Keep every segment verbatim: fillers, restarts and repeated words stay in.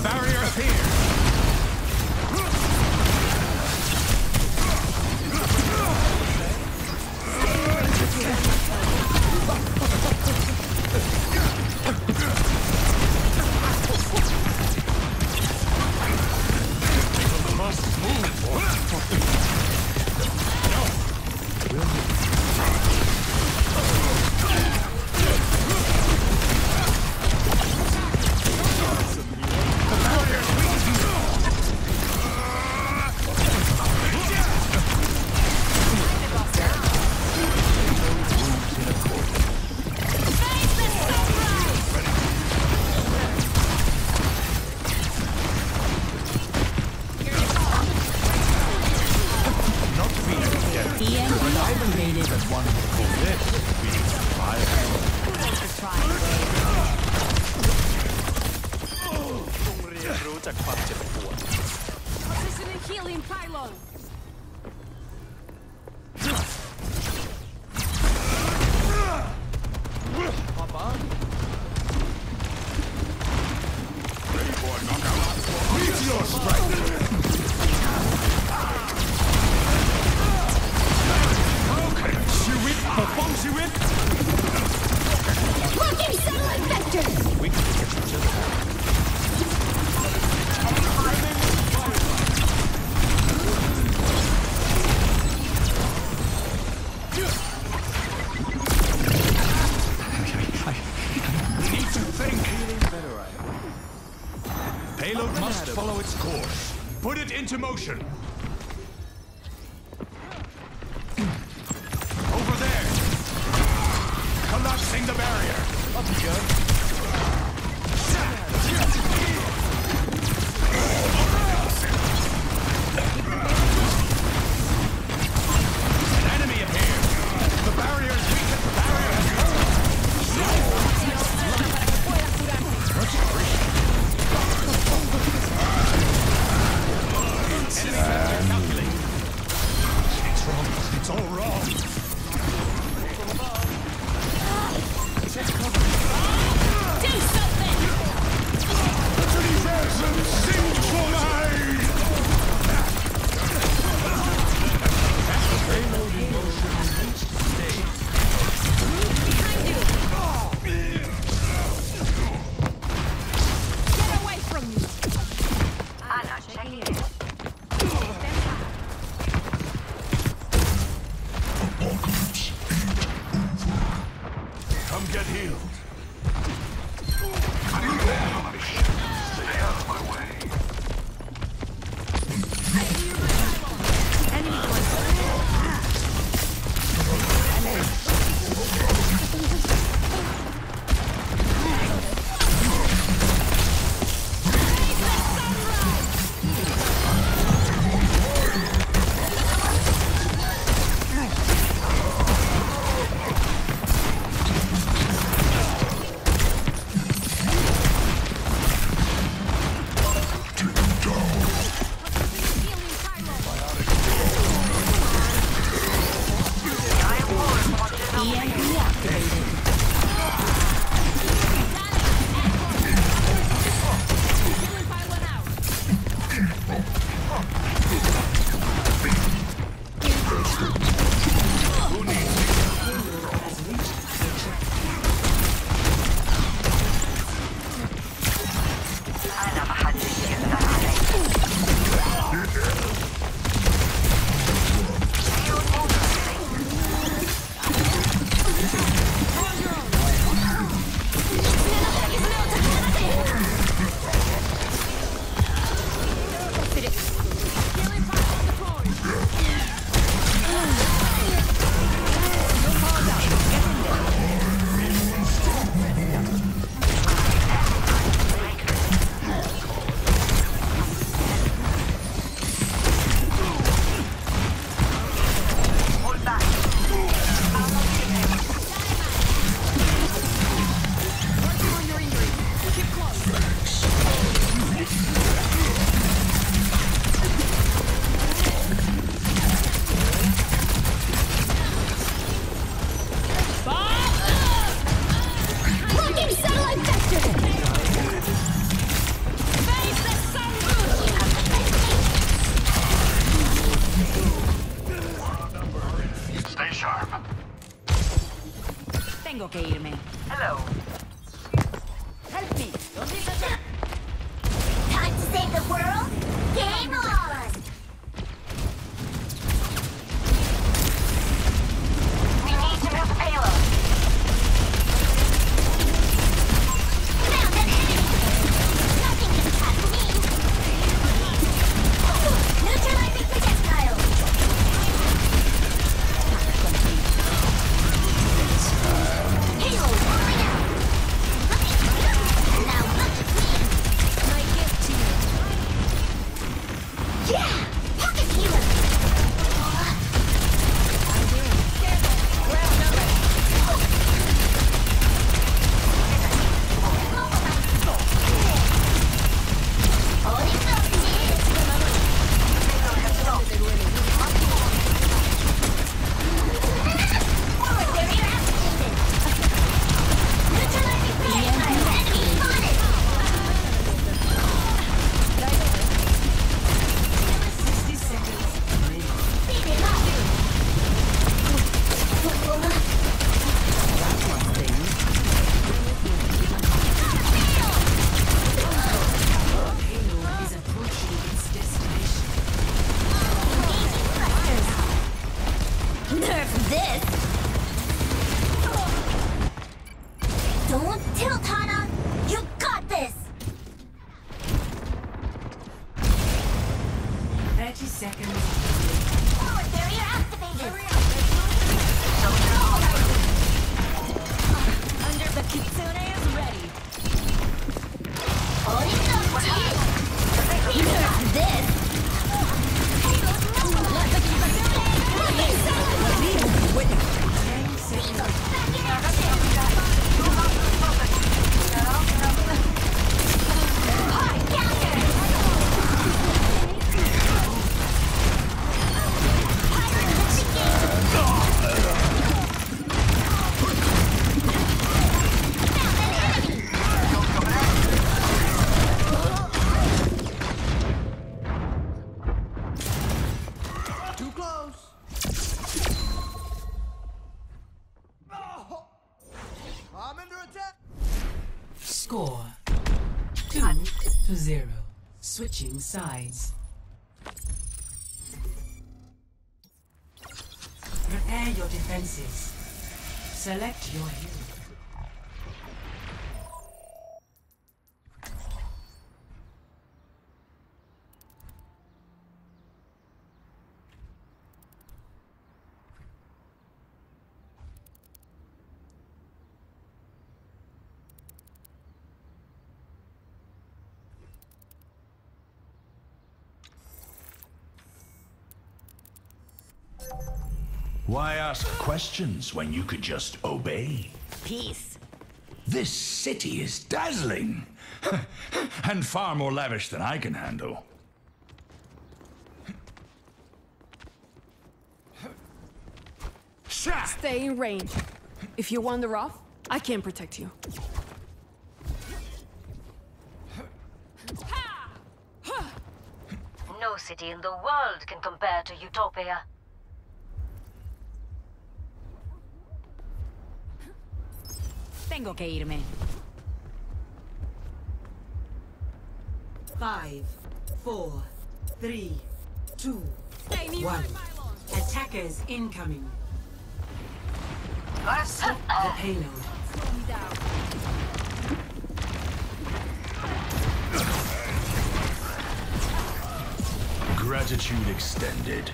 barrier appears! Positioning healing pylon. Ready for a knockout. Meteor strike! Okay, Shiwit, perform Shiwit! Blocking satellite vector! We can get each other. Payload must follow its course. Put it into motion. Over there. Collapsing the barrier. Up you go. An enemy appears. The barrier is weak. The barrier is Much appreciated. It's wrong. It's all wrong. Do something! Sing for me! Payload in motion reached stage. Behind you! Get away from me! Ana checking in. Come get healed. Stay out of my way. Enemy Blocking satellite vector! Face Tilt, Hana! You got this! thirty seconds. Forward barrier activated! Under the Kitsune is ready. Deserves this! Let the Kitsune win. ten seconds. Too close. Oh, I'm under attack. Score two to zero. Switching sides. Prepare your defenses. Select your hero. Why ask questions when you could just obey? Peace. This city is dazzling. And far more lavish than I can handle. Sha! Stay in range. If you wander off, I can't protect you. No city in the world can compare to Utopia. Tengo que irme. Five, four, three, two, Stay near one. my pylon. Attackers incoming. Stop The payload. Slow me down. Gratitude extended.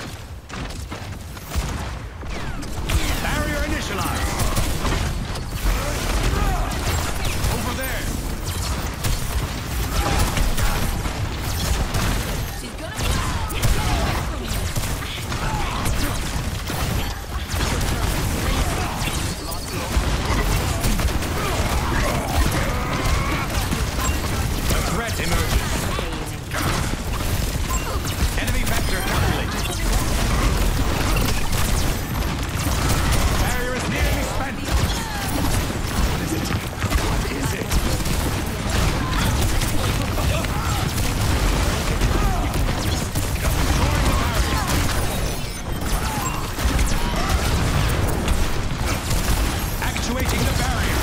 Barrier initialized. Over there. She's gonna get away from you. A threat emerges. Enemy vector calculated. Barrier is nearly spent. What is it? What is it? Actuating the barrier.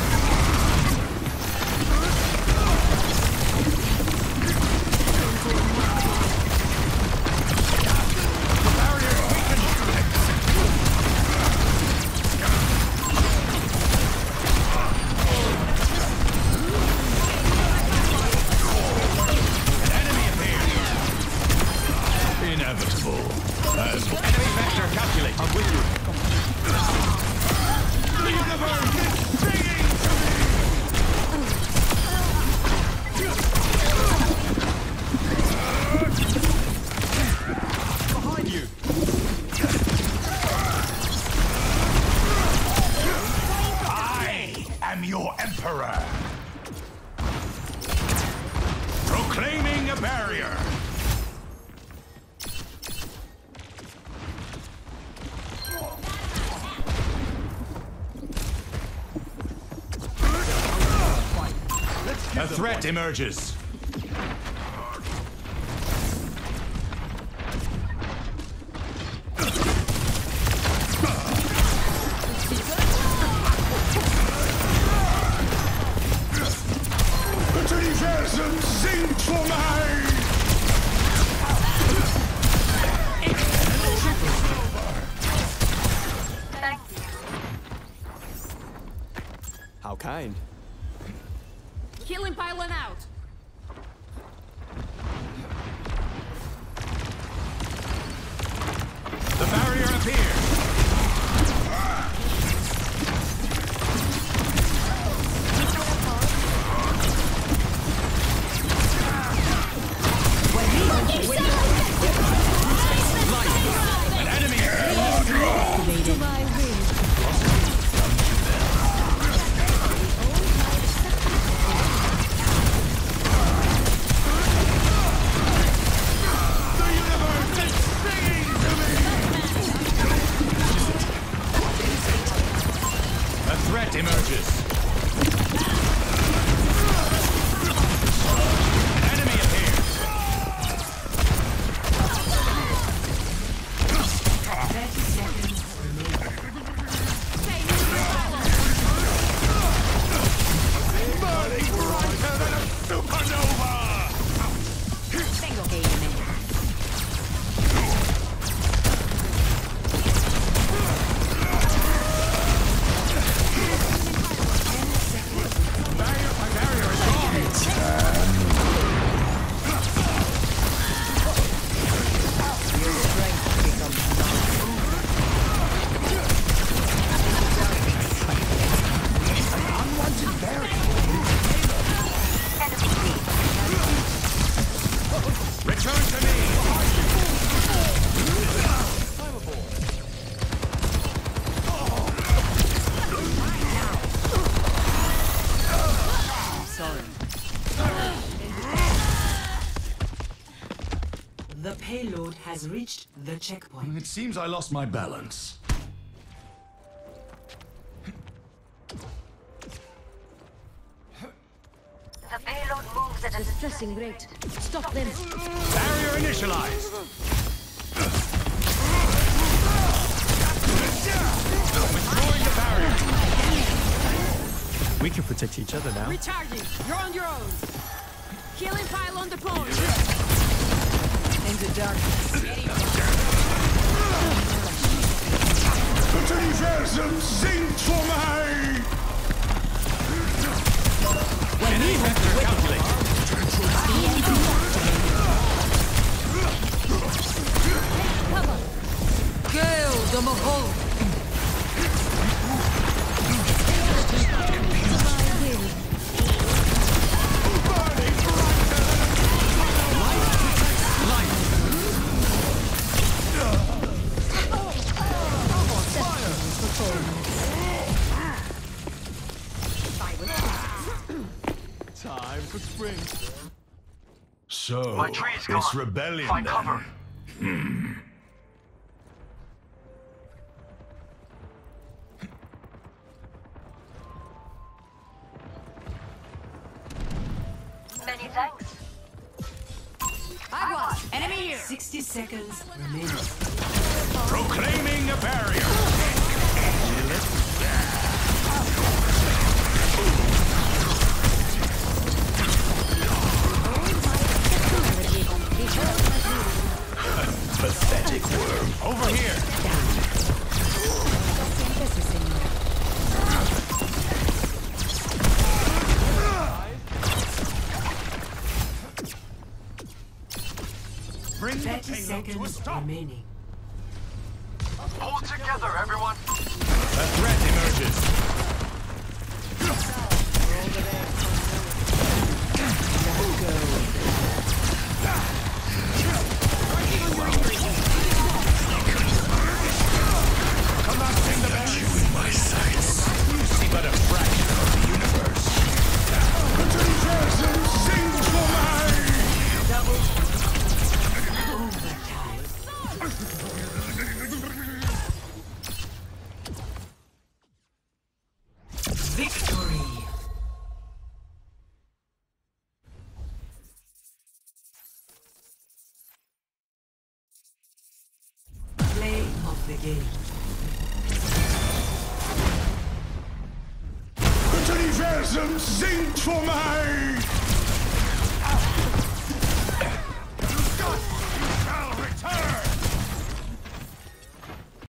The barrier is weakened. An enemy appeared. Inevitable. As Enemy vector calculate. I'm with you. The universe is singing to me. Behind you. I am your emperor. Proclaiming a barrier. A threat emerges. Enthusiasm singt for mine! Thank you. How kind. Healing pylon out. The barrier appears. An enemy To my will. The universe is singing to me! A threat emerges. An enemy appears. thirty seconds remaining. Burning brighter than a supernova! Tengo que irme. Barrier, my barrier is gone! Return to me! The payload has reached the checkpoint. It seems I lost my balance. The payload moves at a Distressing rate. Stop them. Barrier initialized! Destroying the barrier! We can protect each other now. Recharging. You're on your own. Healing pylon deployed. Into darkness. Das Universum singt vor mir! Enemy vector calculated. Gale the Mahol. Time for spring. So, My tree's it's gone. rebellion Find then. cover. many thanks. I got enemy here. Sixty seconds remaining. Proclaiming a barrier! Pathetic worm. Over here! Bring the Thirty payload to a seconds stop! remaining. Hold together, everyone. A threat emerges. Collapsing the barrier. You in my sights. You see but a fraction of the universe. Das Universum singt vor mir! Victory. Play of the game. Das Universum singt vor mir!